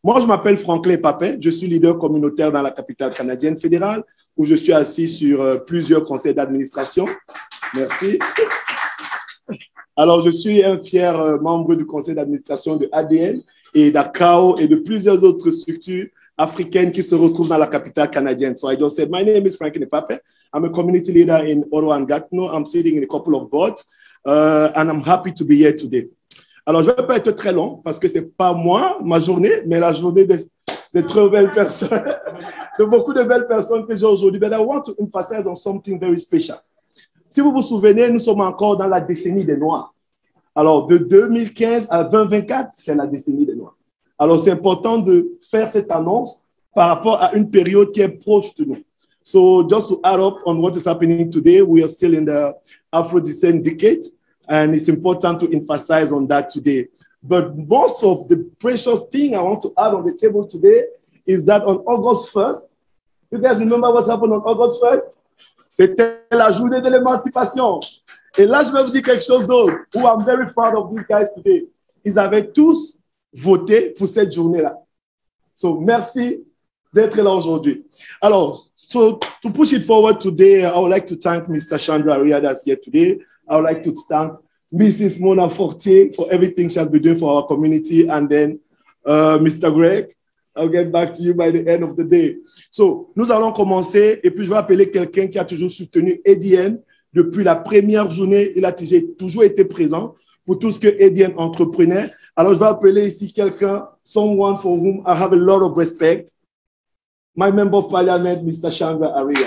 Moi, je m'appelle Franklin Papin. Je suis leader communautaire dans la capitale canadienne fédérale, où je suis assis sur plusieurs conseils d'administration. Merci. Alors, je suis un fier membre du conseil d'administration de ADN et d'ACAO et de plusieurs autres structures africaines qui se retrouvent dans la capitale canadienne. So I just said, my name is Franklin Papin. I'm a community leader in Ottawa and Gatineau. I'm sitting in a couple of boards, and I'm happy to be here today. Alors, je ne vais pas être très long parce que ce n'est pas moi, ma journée, mais la journée de très belles personnes, de beaucoup de belles personnes que j'ai aujourd'hui. But I want to emphasize on something very special. Si vous vous souvenez, nous sommes encore dans la décennie des Noirs. Alors, de 2015 à 2024, c'est la décennie des Noirs. Alors, c'est important de faire cette annonce par rapport à une période qui est proche de nous. So, just to add up on what is happening today, we are still in the Afro-descent decade. And it's important to emphasize on that today. But most of the precious thing I want to add on the table today is that on August 1st, you guys remember what happened on August 1st? C'était la journée de l'émancipation. Et là, je vais vous dire quelque chose d'autre. Who I'm very proud of these guys today. Ils avaient tous voté pour cette journée-là. So, merci d'être là aujourd'hui. Alors, so to push it forward today, I would like to thank Mr. Chandra Aria that's here today. I would like to thank Mrs. Mona Fortier for everything she has been doing for our community. And then Mr. Greg, I'll get back to you by the end of the day. So, nous allons commencer. Et puis, je vais appeler quelqu'un qui a toujours soutenu ADN depuis la première journée. Il a toujours été présent pour tout ce que ADN entreprenait. Alors, je vais appeler ici quelqu'un, someone for whom I have a lot of respect. My member of parliament, Mr. Chandra Aria.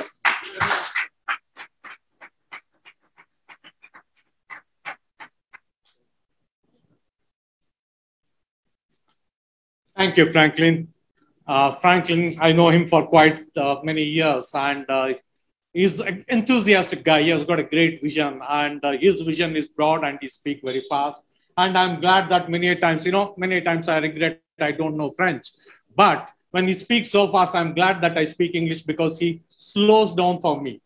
Thank you, Franklin. Franklin, I know him for quite many years, and he's an enthusiastic guy. He has got a great vision, and his vision is broad, and he speaks very fast. And I'm glad that many times I regret I don't know French. But when he speaks so fast, I'm glad that I speak English because he slows down for me.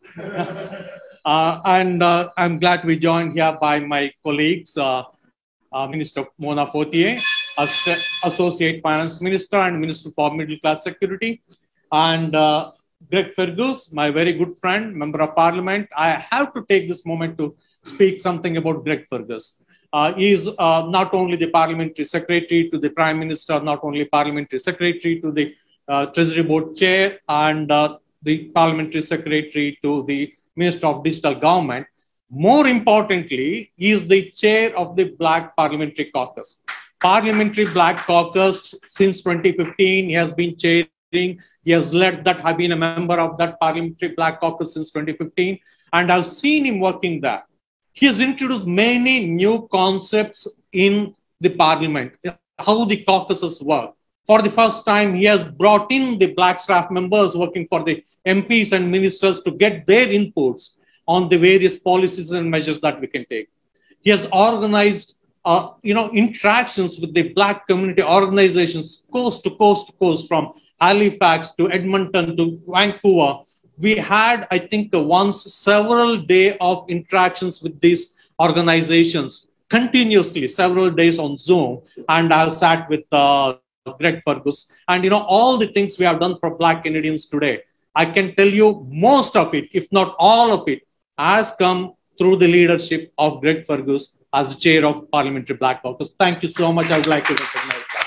And I'm glad to be joined here by my colleagues, Minister Mona Fortier, Associate Finance Minister and Minister for Middle Class Security, and Greg Fergus, my very good friend, Member of Parliament. I have to take this moment to speak something about Greg Fergus. He is not only the Parliamentary Secretary to the Prime Minister, not only Parliamentary Secretary to the Treasury Board Chair, and the Parliamentary Secretary to the Minister of Digital Government. More importantly, he is the chair of the Black Parliamentary Caucus. Parliamentary Black Caucus since 2015, he has been chairing. He has led that. I've been a member of that Parliamentary Black Caucus since 2015, and I've seen him working there. He has introduced many new concepts in the Parliament, how the caucuses work. For the first time, he has brought in the Black staff members working for the MPs and ministers to get their inputs on the various policies and measures that we can take. He has organized interactions with the Black community organizations coast to coast, from Halifax to Edmonton to Vancouver. We had, I think, once several days of interactions with these organizations continuously, several days on Zoom. And I've sat with Greg Fergus. And, all the things we have done for Black Canadians today, I can tell you most of it, if not all of it, has come through the leadership of Greg Fergus as chair of Parliamentary Black Caucus. Thank you so much. I would like to recognize that.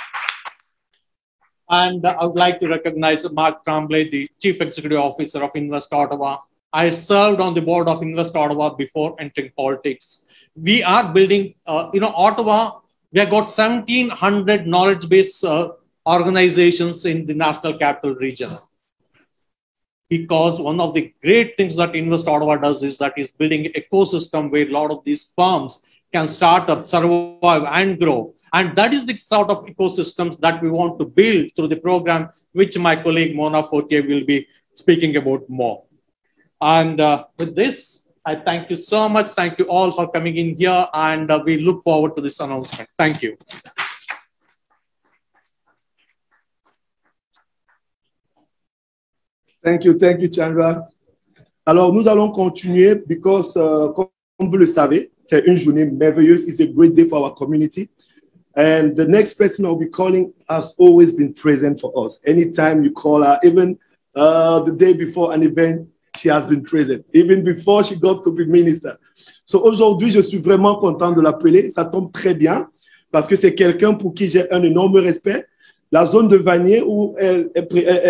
And I would like to recognize Mark Tremblay, the Chief Executive Officer of Invest Ottawa. I served on the board of Invest Ottawa before entering politics. We are building, Ottawa, we have got 1,700 knowledge-based organizations in the National Capital Region. Because one of the great things that Invest Ottawa does is that it's building an ecosystem where a lot of these firms can start up, survive, and grow. And that is the sort of ecosystems that we want to build through the program, which my colleague Mona Fortier will be speaking about more. And with this, I thank you so much. Thank you all for coming in here, and we look forward to this announcement. Thank you. Thank you, Chandra. Alors, nous allons continuer because, comme vous le savez, c'est une journée merveilleuse. It's a great day for our community. And the next person I'll be calling has always been present for us. Anytime you call her, even the day before an event, she has been present, even before she got to be minister. So aujourd'hui, je suis vraiment content de l'appeler. Ça tombe très bien parce que c'est quelqu'un pour qui j'ai un énorme respect. La zone de Vanier où elle est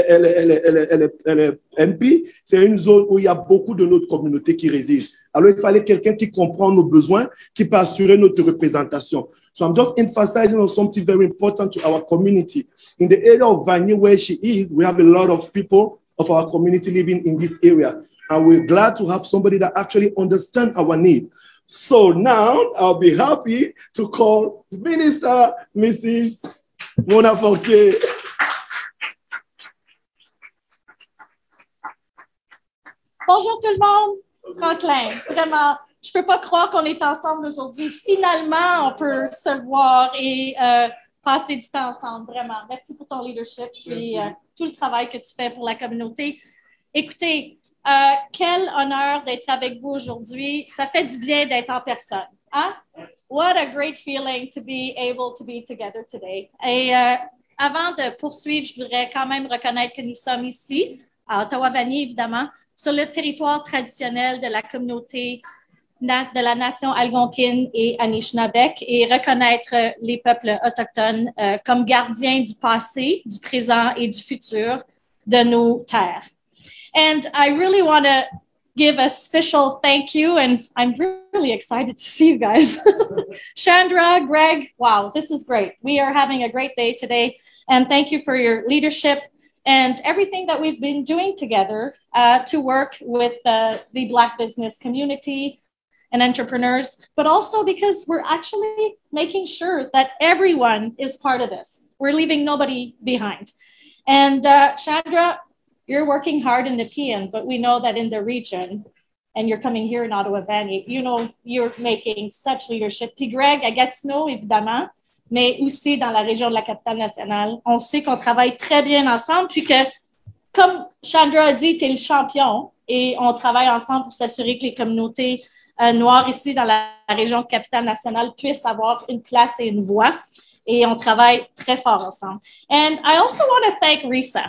MP, c'est une zone où il y a beaucoup de notre communauté qui réside. Alors, il fallait quelqu'un qui comprend nos besoins, qui peut assurer notre représentation. So I'm just emphasizing on something very important to our community. In the area of Vanier where she is, we have a lot of people of our community living in this area. And we're glad to have somebody that actually understands our need. So now I'll be happy to call Minister Mrs. Mona Fortier. Bonjour tout le monde. Franklin, vraiment, je ne peux pas croire qu'on est ensemble aujourd'hui. Finalement, on peut se voir et passer du temps ensemble, vraiment. Merci pour ton leadership et tout le travail que tu fais pour la communauté. Écoutez, quel honneur d'être avec vous aujourd'hui. Ça fait du bien d'être en personne. Hein? What a great feeling to be able to be together today. Et avant de poursuivre, je voudrais quand même reconnaître que nous sommes ici, à Ottawa-Vanier, évidemment, sur le territoire traditionnel de la communauté de la nation algonquine et Anishinaabe et reconnaître les peuples autochtones comme gardiens du passé, du présent et du futur de nos terres. And I really want to give a special thank you, and I'm really excited to see you guys. Chandra, Greg, wow, this is great. We are having a great day today, and thank you for your leadership and everything that we've been doing together to work with the Black business community and entrepreneurs, but also because we're actually making sure that everyone is part of this. We're leaving nobody behind. And Chandra, you're working hard in the PN, but we know that in the region, and you're coming here in Ottawa-Vanier, you know, you're making such leadership. Puis Greg, à Gatineau, évidemment, mais aussi dans la région de la capitale nationale. On sait qu'on travaille très bien ensemble, puis que, comme Chandra a dit, tu es le champion, et on travaille ensemble pour s'assurer que les communautés noires ici dans la région de capitale nationale puissent avoir une place et une voix, et on travaille très fort ensemble. And I also want to thank Risa.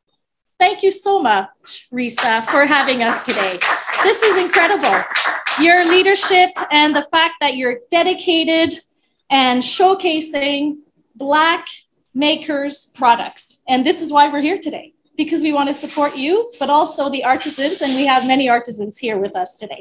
Thank you so much, Risa, for having us today. This is incredible. Your leadership and the fact that you're dedicated and showcasing Black makers' products. And this is why we're here today, because we want to support you, but also the artisans, and we have many artisans here with us today.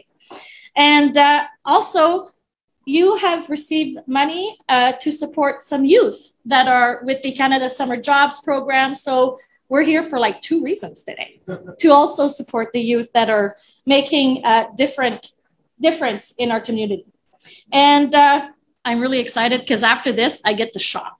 And also, you have received money to support some youth that are with the Canada Summer Jobs Program. So we're here for like 2 reasons today, to also support the youth that are making a difference in our community. And I'm really excited because after this, I get to shop.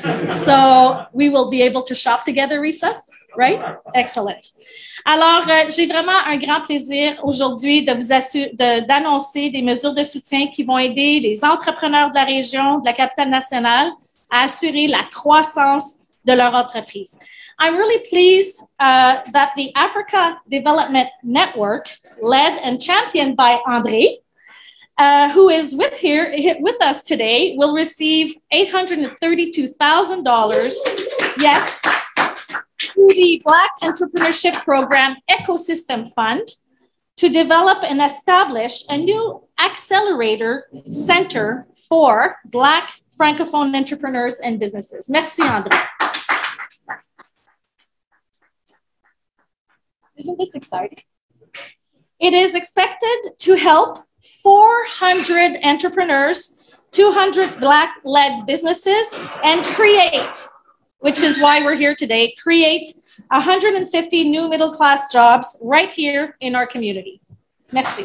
So we will be able to shop together, Risa, right? Excellent. Alors, j'ai vraiment un grand plaisir aujourd'hui d'annoncer des mesures de soutien qui vont aider les entrepreneurs de la région, de la capitale nationale, à assurer la croissance de leur entreprise. I'm really pleased that the Africa Development Network, led and championed by André, who is with us today, will receive $832,000, yes, through the Black Entrepreneurship Program Ecosystem Fund to develop and establish a new accelerator center for Black Francophone entrepreneurs and businesses. Merci, André. Isn't this exciting? It is expected to help 400 entrepreneurs, 200 Black-led businesses, and create, which is why we're here today, create 150 new middle-class jobs right here in our community. Merci.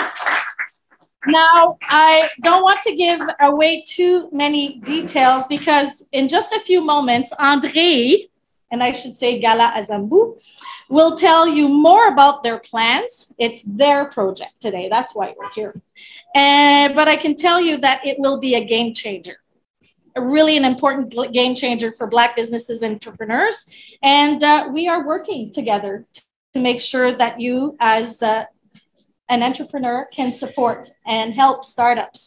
Now, I don't want to give away too many details because in just a few moments, André, and I should say Gala Azambu, will tell you more about their plans. It's their project today. That's why we're here. But I can tell you that it will be a game changer, really an important game changer for Black businesses and entrepreneurs. And we are working together to make sure that you as an entrepreneur can support and help startups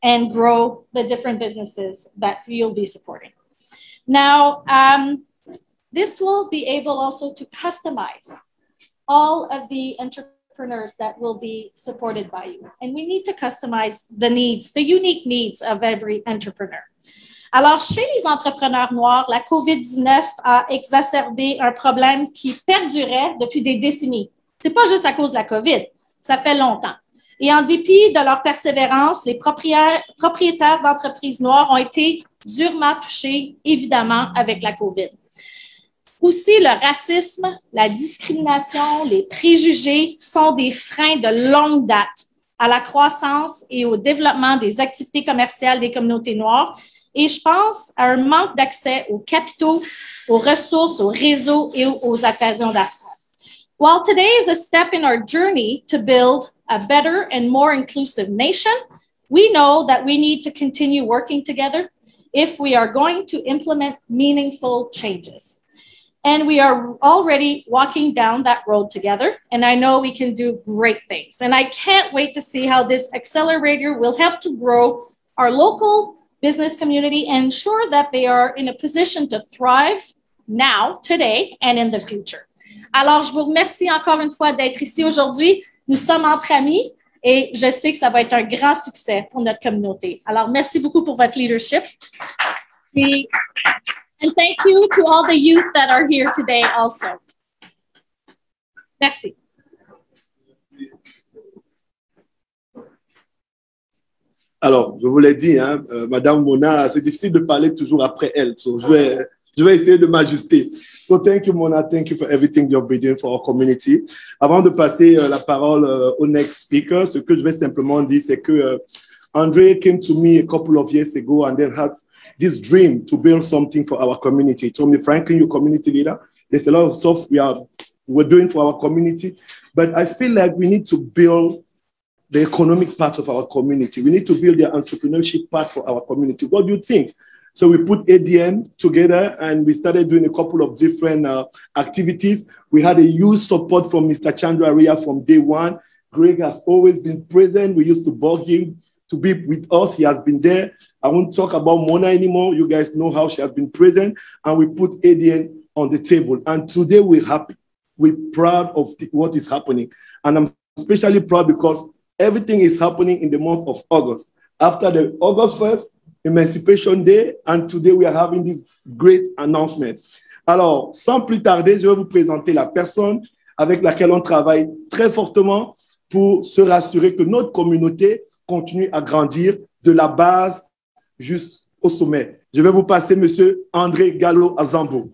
and grow the different businesses that you'll be supporting. Now, this will be able also to customize all of the entrepreneurs that will be supported by you. And we need to customize the needs, the unique needs of every entrepreneur. Alors, chez les entrepreneurs noirs, la COVID-19 a exacerbé un problème qui perdurait depuis des décennies. C'est pas juste à cause de la COVID, ça fait longtemps. Et en dépit de leur persévérance, les propriétaires d'entreprises noires ont été durement touchés, évidemment, avec la COVID. Aussi, le racisme, la discrimination, les préjugés sont des freins de longue date à la croissance et au développement des activités commerciales des communautés noires. Et je pense à un manque d'accès aux capitaux, aux ressources, aux réseaux et aux occasions d'affaires. While today is a step in our journey to build a better and more inclusive nation, we know that we need to continue working together if we are going to implement meaningful changes. And we are already walking down that road together, and I know we can do great things. And I can't wait to see how this accelerator will help to grow our local business community and ensure that they are in a position to thrive now, today, and in the future. Alors, je vous remercie encore une fois d'être ici aujourd'hui. Nous sommes entre amis et je sais que ça va être un grand succès pour notre communauté. Alors, merci beaucoup pour votre leadership. And thank you to all the youth that are here today also. Merci. Alors, je vous l'ai dit, hein, Madame Mona, c'est difficile de parler toujours après elle. So je vais essayer de m'ajuster. So thank you, Mona. Thank you for everything you've been doing for our community. Avant de passer la parole au next speaker, ce que je vais simplement dire, c'est que Andre came to me a couple of years ago and then had this dream to build something for our community. He told me, Franklin, you're community leader. There's a lot of stuff we're doing for our community, but I feel like we need to build the economic part of our community. We need to build the entrepreneurship part for our community. What do you think? So we put ADN together and we started doing a couple of different activities. We had a huge support from Mr. Chandra Ria from day one. Greg has always been present. We used to bug him to be with us. He has been there. I won't talk about Mona anymore. You guys know how she has been present. And we put ADN on the table. And today we're happy. We're proud of what is happening. And I'm especially proud because everything is happening in the month of August. After the August 1st, Emancipation Day, and today we are having this great announcement. Alors, sans plus tarder, je vais vous présenter la personne avec laquelle on travaille très fortement pour se rassurer que notre communauté continue à grandir de la base jusqu'au sommet. Je vais vous passer M. André Gallo Azambo.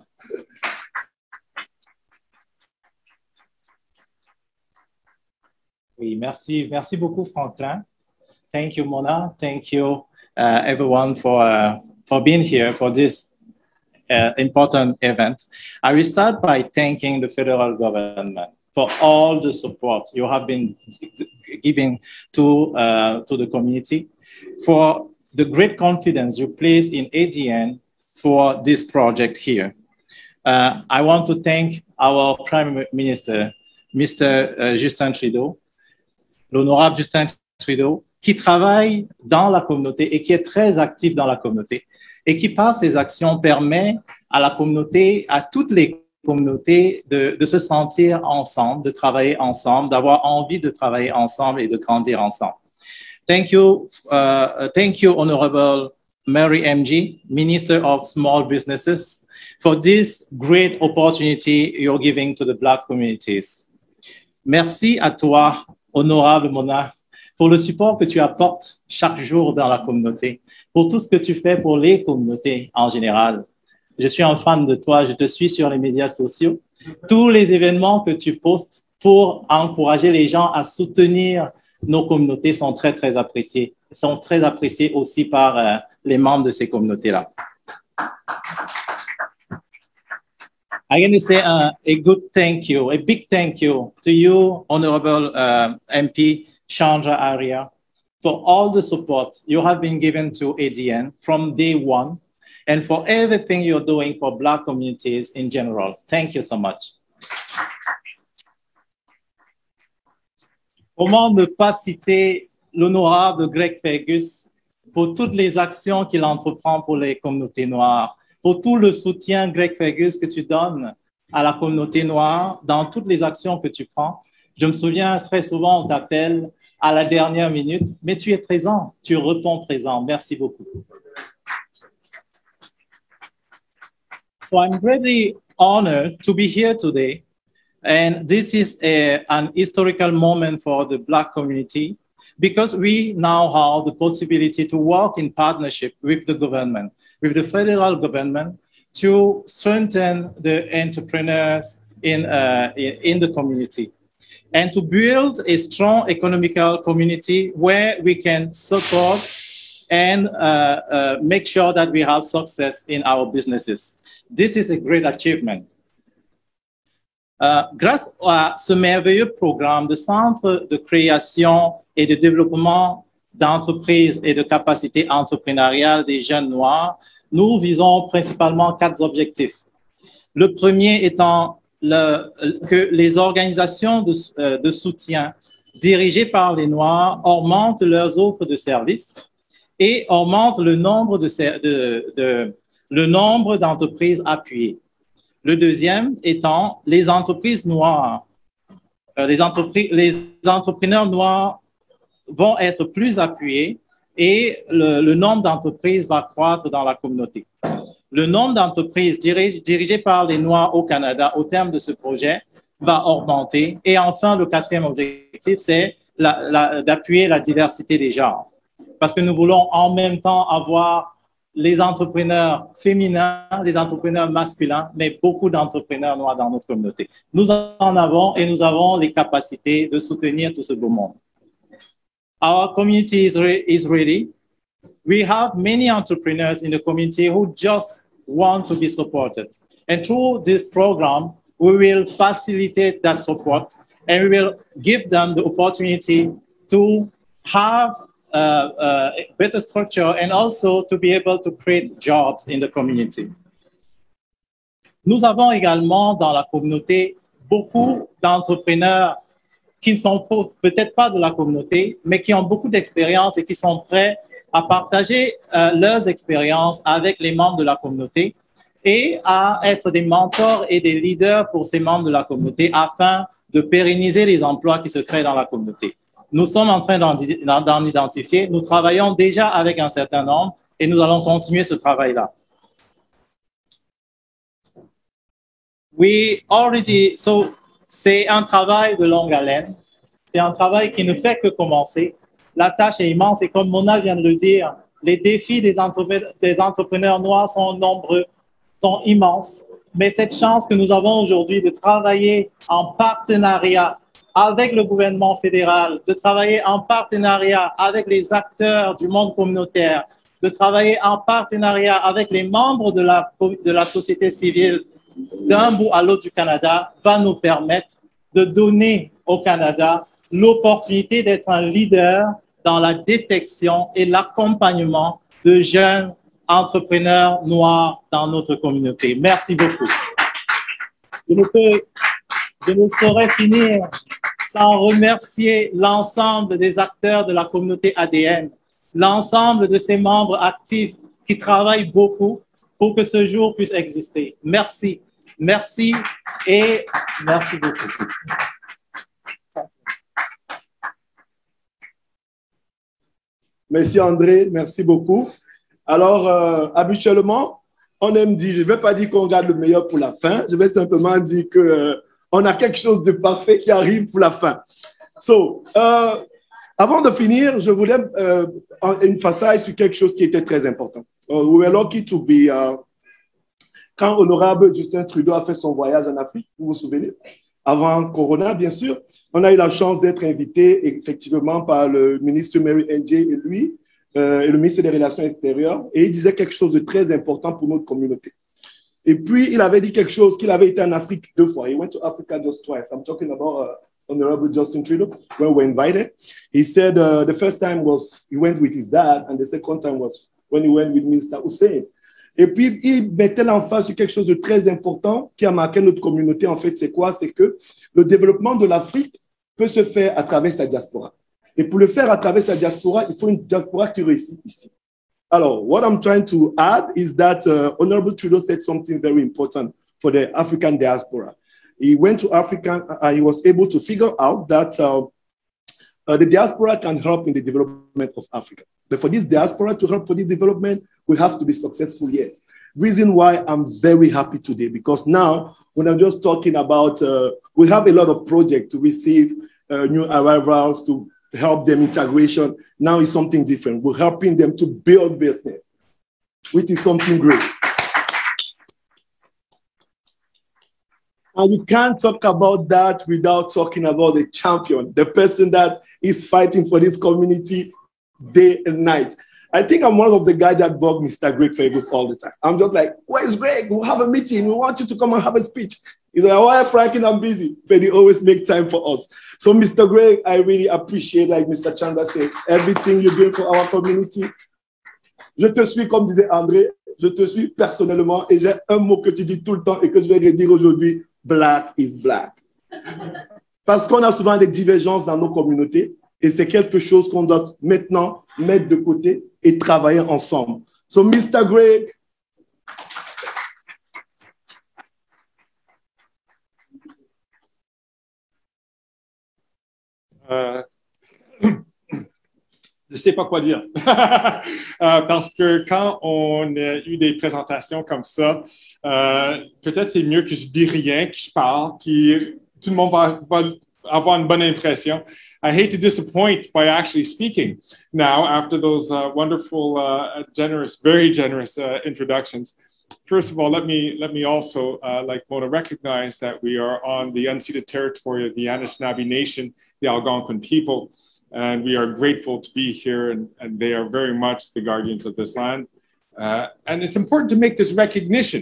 Oui, merci beaucoup, Franklin. Thank you, Mona. Thank you, everyone, for being here for this important event. I will start by thanking the federal government for all the support you have been giving to the community, for the great confidence you place in ADN for this project here. I want to thank our Prime Minister, Mr. Justin Trudeau, l'honorable Justin Trudeau, qui travaille dans la communauté et qui est très actif dans la communauté et qui, par ses actions, permet à la communauté, à toutes les communautés de se sentir ensemble, de travailler ensemble, d'avoir envie de travailler ensemble et de grandir ensemble. Thank you, Honorable Mary MG, Minister of Small Businesses, for this great opportunity you're giving to the Black communities. Merci à toi, Honorable Mona, pour le support que tu apportes chaque jour dans la communauté, pour tout ce que tu fais pour les communautés en général. Je suis un fan de toi, je te suis sur les médias sociaux. Tous les événements que tu postes pour encourager les gens à soutenir nos communautés sont très, très appréciés. Sont très appréciés aussi par les membres de ces communautés-là. I'm going to say a good thank you, a big thank you to you, Honorable MP Chandra Arya, for all the support you have been given to ADN from day one and for everything you're doing for Black communities in general. Thank you so much. Comment ne pas citer l'honorable Greg Fergus, pour toutes les actions qu'il entreprend pour les communautés noires, pour tout le soutien, Greg Fergus, que tu donnes à la communauté noire dans toutes les actions que tu prends. Je me souviens très souvent, on t'appelle à la dernière minute, mais tu es présent, tu réponds présent. Merci beaucoup. So I'm really honored to be here today. And this is an historical moment for the Black community because we now have the possibility to work in partnership with the government, with the federal government, to strengthen the entrepreneurs in the community and to build a strong economical community where we can support and make sure that we have success in our businesses. This is a great achievement. Grâce à ce merveilleux programme de centre de création et de développement d'entreprises et de capacités entrepreneuriales des jeunes noirs, nous visons principalement 4 objectifs. Le premier étant que les organisations de soutien dirigées par les Noirs augmentent leurs offres de services et augmentent le nombre d'entreprises appuyées. Le deuxième étant les entreprises noires. Les entrepreneurs noirs vont être plus appuyés et le nombre d'entreprises va croître dans la communauté. Le nombre d'entreprises dirigées par les Noirs au Canada au terme de ce projet va augmenter. Et enfin, le 4e objectif, c'est d'appuyer la diversité des genres. Parce que nous voulons en même temps avoir les entrepreneurs féminins, les entrepreneurs masculins, mais beaucoup d'entrepreneurs noirs dans notre communauté. Nous en avons et nous avons les capacités de soutenir tout ce beau monde. Our community is ready. We have many entrepreneurs in the community who just want to be supported. And through this program, we will facilitate that support and we will give them the opportunity to have better structure and also to be able to create jobs in the community. Nous avons également dans la communauté beaucoup d'entrepreneurs qui ne sont peut-être pas de la communauté, mais qui ont beaucoup d'expérience et qui sont prêts à partager leurs expériences avec les membres de la communauté et à être des mentors et des leaders pour ces membres de la communauté afin de pérenniser les emplois qui se créent dans la communauté. Nous sommes en train d'en identifier. Nous travaillons déjà avec un certain nombre et nous allons continuer ce travail-là. C'est un travail de longue haleine. C'est un travail qui ne fait que commencer. La tâche est immense et comme Mona vient de le dire, les défis des entrepreneurs noirs sont nombreux, sont immenses. Mais cette chance que nous avons aujourd'hui de travailler en partenariat avec le gouvernement fédéral, de travailler en partenariat avec les acteurs du monde communautaire, de travailler en partenariat avec les membres de la société civile d'un bout à l'autre du Canada va nous permettre de donner au Canada l'opportunité d'être un leader dans la détection et l'accompagnement de jeunes entrepreneurs noirs dans notre communauté. Merci beaucoup. Je ne saurais finir sans remercier l'ensemble des acteurs de la communauté ADN, l'ensemble de ces membres actifs qui travaillent beaucoup pour que ce jour puisse exister. Merci. Merci et merci beaucoup. Merci André, merci beaucoup. Alors, habituellement, on aime dire, je ne vais pas dire qu'on garde le meilleur pour la fin, je vais simplement dire qu'on a quelque chose de parfait qui arrive pour la fin. So, avant de finir, je voulais emphasiser sur quelque chose qui était très important. We were lucky to be... quand Honorable Justin Trudeau a fait son voyage en Afrique, vous vous souvenez, avant Corona, bien sûr, on a eu la chance d'être invité effectivement par le ministre Mary Ng et lui, et le ministre des Relations extérieures, et il disait quelque chose de très important pour notre communauté. Et puis, il avait dit quelque chose qu'il avait été en Afrique 2 fois. He went to Africa just twice. I'm talking about Honorable Justin Trudeau, when we were invited. He said the first time was he went with his dad, and the second time was when he went with Mr. Hussein. Et puis, il mettait l'emphase sur quelque chose de très important qui a marqué notre communauté. En fait, c'est quoi? C'est que le développement de l'Afrique peut se faire à travers sa diaspora. Et pour le faire à travers sa diaspora, il faut une diaspora qui réussit ici. Alors, what I'm trying to add is that Honorable Trudeau said something very important for the African diaspora. He went to Africa and he was able to figure out that the diaspora can help in the development of Africa. But for this diaspora to help for this development, we have to be successful here. Reason why I'm very happy today, because now when I'm just talking about, we have a lot of projects to receive new arrivals, to help them integration. Now it's something different. We're helping them to build business, which is something great. And you can't talk about that without talking about the champion, the person that is fighting for this community day and night. I think I'm one of the guys that bug Mr. Greg Fergus all the time. I'm just like, where's Greg? We'll have a meeting. We want you to come and have a speech. He's like, why, Franklin, I'm busy. But he always make time for us. So, Mr. Greg, I really appreciate, like Mr. Chandra said, everything you're doing for our community. Je te suis, comme disait André, je te suis personnellement. Et j'ai un mot que tu dis tout le temps et que je vais redire aujourd'hui. Black is black. Parce qu'on a souvent des divergences dans nos communautés et c'est quelque chose qu'on doit maintenant mettre de côté et travailler ensemble. So, Mr. Greg. Je ne sais pas quoi dire. Parce que quand on a eu des présentations comme ça, peut-être c'est mieux que je dis rien, que je parle, que tout le monde va avoir une bonne impression. I hate to disappoint by actually speaking now after those wonderful, very generous introductions. First of all, let me also, like Mona, recognize that we are on the unceded territory of the Anishinaabe Nation, the Algonquin people, and we are grateful to be here, and they are very much the guardians of this land. And it's important to make this recognition,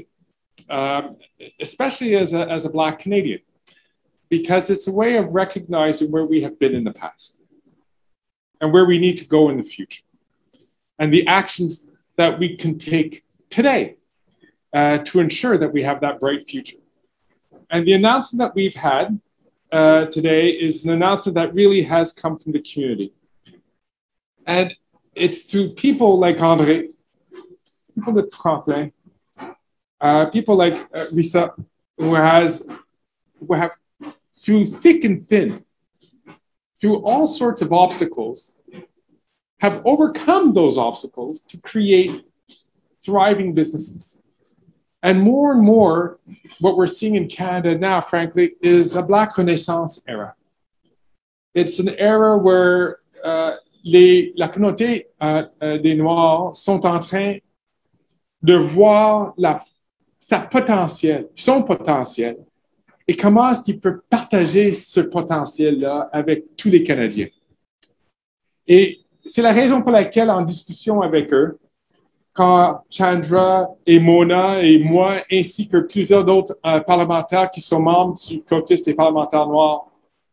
especially as a Black Canadian, because it's a way of recognizing where we have been in the past and where we need to go in the future, and the actions that we can take today to ensure that we have that bright future. And the announcement that we've had today is an announcement that really has come from the community. And it's through people like André, people like Franklin, people like Risa, who have, through thick and thin, through all sorts of obstacles, have overcome those obstacles to create thriving businesses. And more, what we're seeing in Canada now, frankly, is a Black Renaissance era. It's an era where la communauté des Noirs sont en train de voir son potentiel, et comment est-ce qu'il peut partager ce potentiel-là avec tous les Canadiens. Et c'est la raison pour laquelle, en discussion avec eux, quand Chandra et Mona et moi, ainsi que plusieurs d'autres parlementaires qui sont membres du caucus des parlementaires noirs,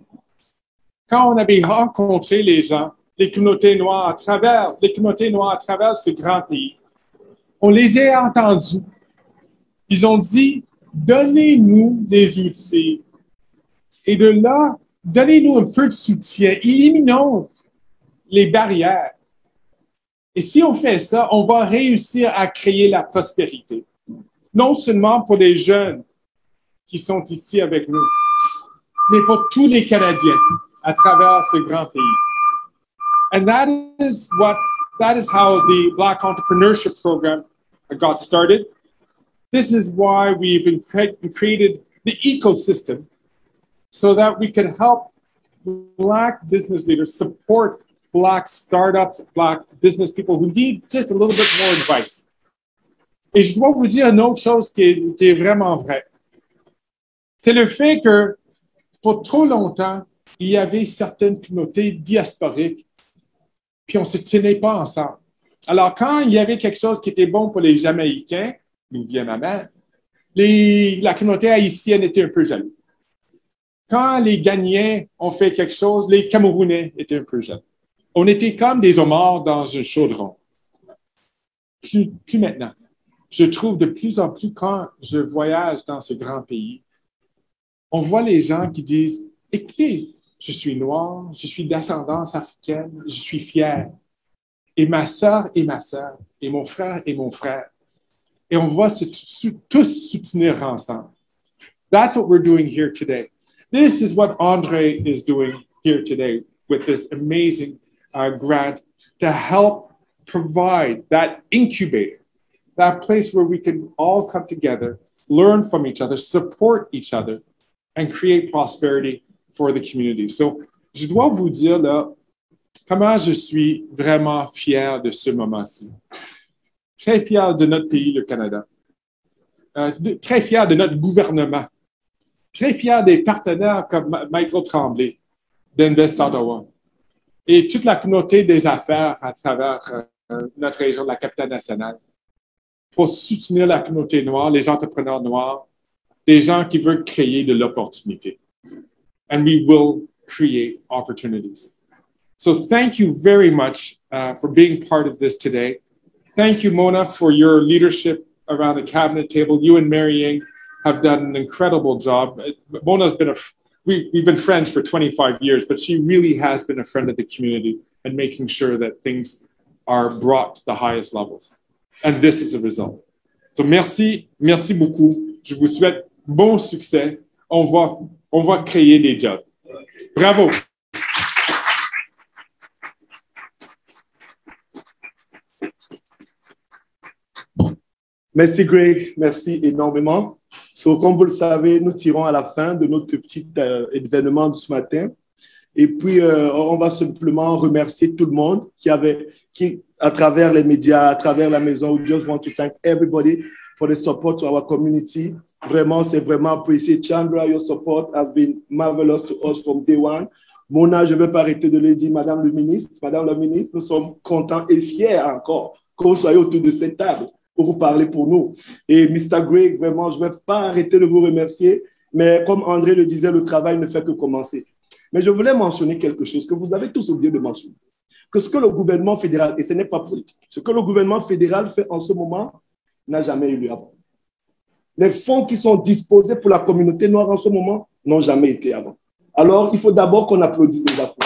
quand on avait rencontré les gens, les communautés noires à travers ce grand pays, on les a entendus. Ils ont dit, donnez-nous des outils. Et de là, donnez-nous un peu de soutien. Éliminons les barrières. Et si on fait ça, on va réussir à créer la prospérité. Non seulement pour les jeunes qui sont ici avec nous, mais pour tous les Canadiens à travers ce grand pays. And that is how the Black Entrepreneurship Program got started. This is why we've created the ecosystem so that we can help Black business leaders support Black startups, Black business people who need just a little bit more advice. Et je dois vous dire une autre chose qui est vraiment vraie. C'est le fait que pour trop longtemps, il y avait certaines communautés diasporiques, puis on ne se tenait pas ensemble. Alors, quand il y avait quelque chose qui était bon pour les Jamaïcains, d'où vient ma mère, la communauté haïtienne était un peu jaloux. Quand les Ghanéens ont fait quelque chose, les Camerounais étaient un peu jaloux. On était comme des homards dans un chaudron. Plus maintenant. Je trouve de plus en plus, quand je voyage dans ce grand pays, on voit les gens qui disent, écoutez, je suis noir, je suis d'ascendance africaine, je suis fier. et ma sœur et ma sœur, et mon frère et mon frère. Et on va tous soutenir ensemble. That's what we're doing here today. This is what Andre is doing here today with this amazing grant to help provide that incubator, that place where we can all come together, learn from each other, support each other, and create prosperity for the community. So, je dois vous dire là, comment je suis vraiment fier de ce moment-ci. Très fier de notre pays, le Canada. Très fier de notre gouvernement. Très fier des partenaires comme Michael Tremblay d'Invest Ottawa et toute la communauté des affaires à travers notre région de la capitale nationale pour soutenir la communauté noire, les entrepreneurs noirs, des gens qui veulent créer de l'opportunité. And we will create opportunities. So thank you very much for being part of this today. Thank you, Mona, for your leadership around the cabinet table. You and Mary Ying have done an incredible job. Mona's been we've been friends for 25 years, but she really has been a friend of the community and making sure that things are brought to the highest levels. And this is a result. So merci beaucoup. Je vous souhaite bon succès. On va créer des jobs. Bravo. Merci Greg, merci énormément. So, comme vous le savez, nous tirons à la fin de notre petit événement de ce matin. Et puis, on va simplement remercier tout le monde qui, à travers les médias, à travers la maison, we just want to thank everybody for the support to our community. Vraiment, c'est vraiment apprécié. Chandra, your support has been marvelous to us from day one. Mona, je ne vais pas arrêter de le dire, Madame la ministre, nous sommes contents et fiers encore que vous soyez autour de cette table pour vous parler pour nous. Et Mr. Greg, vraiment, je ne vais pas arrêter de vous remercier, mais comme André le disait, le travail ne fait que commencer. Mais je voulais mentionner quelque chose que vous avez tous oublié de mentionner, que ce que le gouvernement fédéral, et ce n'est pas politique, ce que le gouvernement fédéral fait en ce moment n'a jamais eu lieu avant. Les fonds qui sont disposés pour la communauté noire en ce moment n'ont jamais été avant. Alors, il faut d'abord qu'on applaudisse les affaires.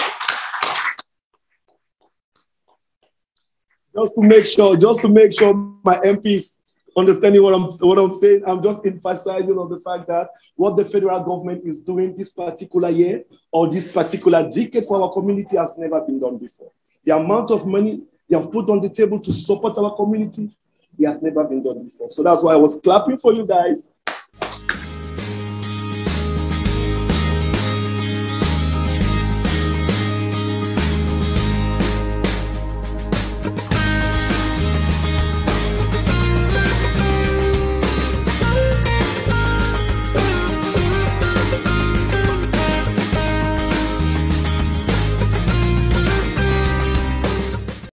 Just to make sure my MPs understanding what I'm saying, I'm just emphasizing on the fact that what the federal government is doing this particular year or this particular decade for our community has never been done before. The amount of money they have put on the table to support our community, it has never been done before. So that's why I was clapping for you guys